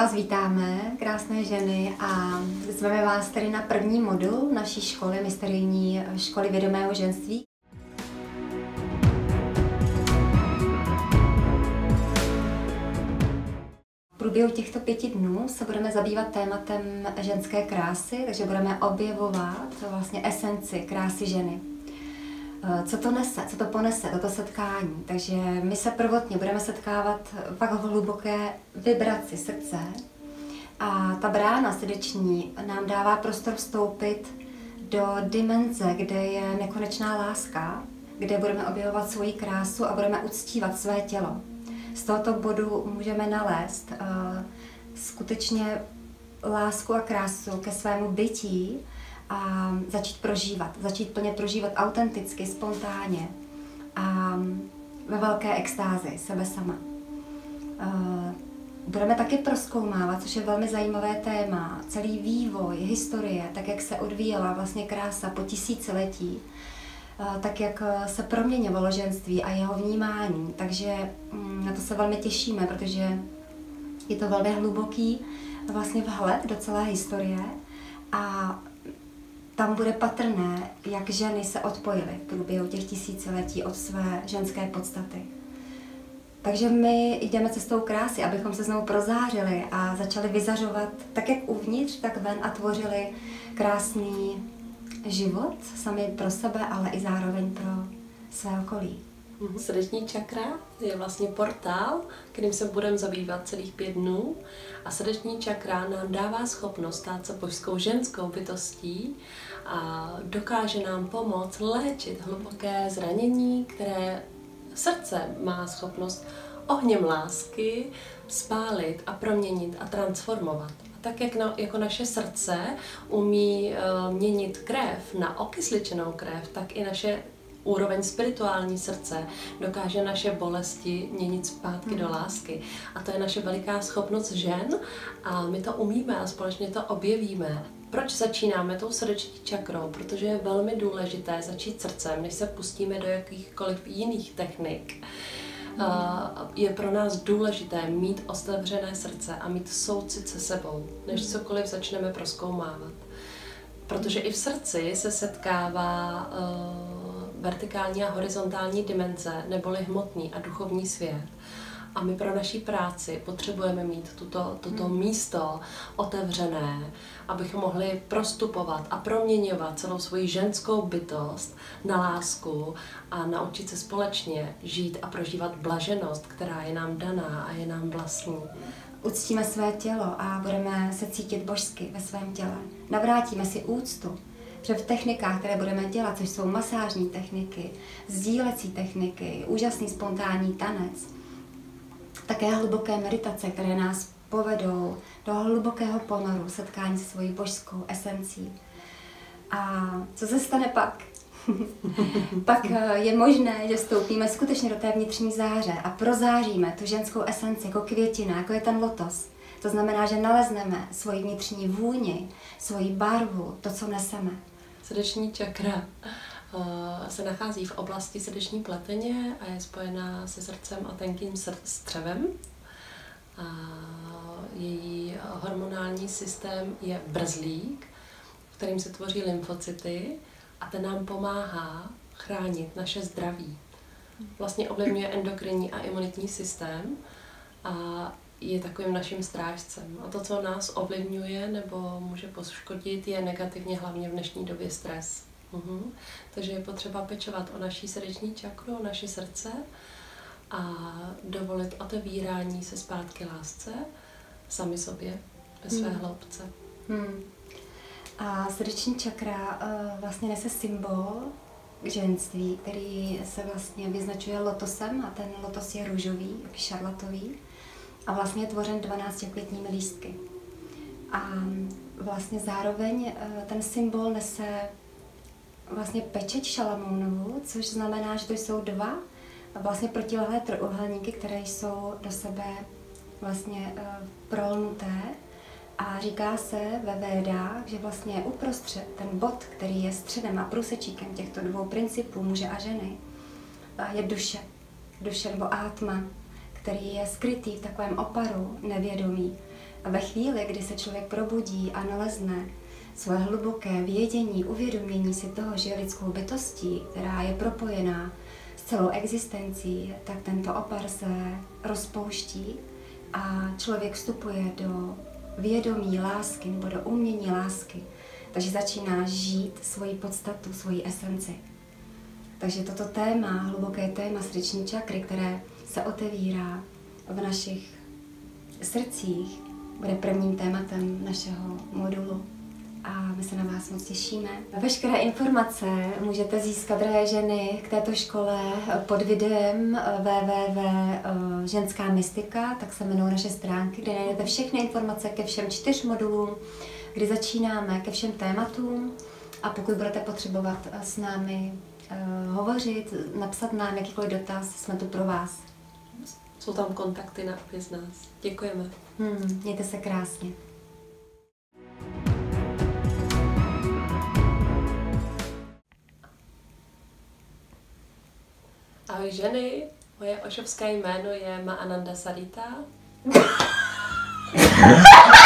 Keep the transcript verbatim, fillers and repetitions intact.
vás vítáme, krásné ženy, a zveme vás tedy na první modul naší školy, Mysterijní školy vědomého ženství. V průběhu těchto pěti dnů se budeme zabývat tématem ženské krásy, takže budeme objevovat vlastně esenci krásy ženy. Co to nese, co to ponese, toto setkání. Takže my se prvotně budeme setkávat pak v hluboké vibraci srdce a ta brána srdeční nám dává prostor vstoupit do dimenze, kde je nekonečná láska, kde budeme objevovat svoji krásu a budeme uctívat své tělo. Z tohoto bodu můžeme nalézt uh, skutečně lásku a krásu ke svému bytí a začít prožívat, začít plně prožívat autenticky, spontánně a ve velké extázi sebe sama. Budeme taky prozkoumávat, což je velmi zajímavé téma, celý vývoj, historie, tak jak se odvíjela vlastně krása po tisíciletí, tak jak se proměňovalo ženství a jeho vnímání. Takže na to se velmi těšíme, protože je to velmi hluboký vlastně vhled do celé historie a tam bude patrné, jak ženy se odpojily v průběhu těch tisíciletí od své ženské podstaty. Takže my jdeme cestou krásy, abychom se znovu prozářili a začali vyzařovat tak jak uvnitř, tak ven a tvořili krásný život sami pro sebe, ale i zároveň pro své okolí. Srdeční čakra je vlastně portál, kterým se budeme zabývat celých pět dnů, a srdeční čakra nám dává schopnost stát se božskou ženskou bytostí a dokáže nám pomoct léčit hluboké zranění, které srdce má schopnost ohněm lásky spálit a proměnit a transformovat. A tak jak no, jako naše srdce umí uh, měnit krev na okysličenou krev, tak i naše úroveň spirituální srdce dokáže naše bolesti měnit zpátky do lásky. A to je naše veliká schopnost žen a my to umíme a společně to objevíme. Proč začínáme tou srdeční čakrou? Protože je velmi důležité začít srdcem, než se pustíme do jakýchkoliv jiných technik. Je pro nás důležité mít otevřené srdce a mít soucit se sebou, než cokoliv začneme prozkoumávat. Protože i v srdci se setkává uh, vertikální a horizontální dimenze, neboli hmotný a duchovní svět. A my pro naší práci potřebujeme mít tuto, toto hmm. místo otevřené, abychom mohli prostupovat a proměňovat celou svoji ženskou bytost na lásku a naučit se společně žít a prožívat blaženost, která je nám daná a je nám vlastní. Uctíme své tělo a budeme se cítit božsky ve svém těle. Navrátíme si úctu, že v technikách, které budeme dělat, což jsou masážní techniky, sdílecí techniky, úžasný spontánní tanec, také hluboké meditace, které nás povedou do hlubokého ponoru, setkání se svojí božskou esencí. A co se stane pak? Pak je možné, že vstoupíme skutečně do té vnitřní záře a prozáříme tu ženskou esenci jako květina, jako je ten lotos. To znamená, že nalezneme svoji vnitřní vůni, svoji barvu, to, co neseme. Srdeční čakra se nachází v oblasti srdeční pleteně a je spojená se srdcem a tenkým střevem. A její hormonální systém je brzlík, v kterým se tvoří lymfocyty, a ten nám pomáhá chránit naše zdraví. Vlastně ovlivňuje endokrinní a imunitní systém a je takovým naším strážcem. A to, co nás ovlivňuje nebo může poškodit, je negativně hlavně v dnešní době stres. Uhum. Takže je potřeba pečovat o naší srdeční čakru, o naše srdce a dovolit otevírání se zpátky lásce sami sobě, ve své hmm. hloubce. Hmm. A srdeční čakra uh, vlastně nese symbol ženství, který se vlastně vyznačuje lotosem, a ten lotos je růžový, šarlatový a vlastně je tvořen dvanácti květními lístky. A vlastně zároveň uh, ten symbol nese vlastně pečeť Šalamounovu, což znamená, že to jsou dva vlastně protilehlé trojúhelníky, které jsou do sebe vlastně uh, prolnuté. A říká se ve Védách, že vlastně uprostřed ten bod, který je středem a průsečíkem těchto dvou principů muže a ženy, je duše. Duše nebo átma, který je skrytý v takovém oparu nevědomí, A ve chvíli, kdy se člověk probudí a nalezne svoje hluboké vědění, uvědomění si toho, že je lidskou bytostí, která je propojená s celou existencí, tak tento opar se rozpouští a člověk vstupuje do vědomí lásky nebo do umění lásky. Takže začíná žít svoji podstatu, svoji esenci. Takže toto téma, hluboké téma srdeční čakry, které se otevírá v našich srdcích, bude prvním tématem našeho modulu. A my se na vás moc těšíme. Veškeré informace můžete získat, drahé ženy, k této škole pod videem w w w tečka ženská mystika, tak se jmenují naše stránky, kde najdete všechny informace ke všem čtyř modulům, kdy začínáme, ke všem tématům. A pokud budete potřebovat s námi uh, hovořit, napsat nám jakýkoliv dotaz, jsme tu pro vás. Jsou tam kontakty na obě z nás. Děkujeme. Hmm, mějte se krásně. Ahoj ženy, moje ošovské jméno je Maananda Sarita.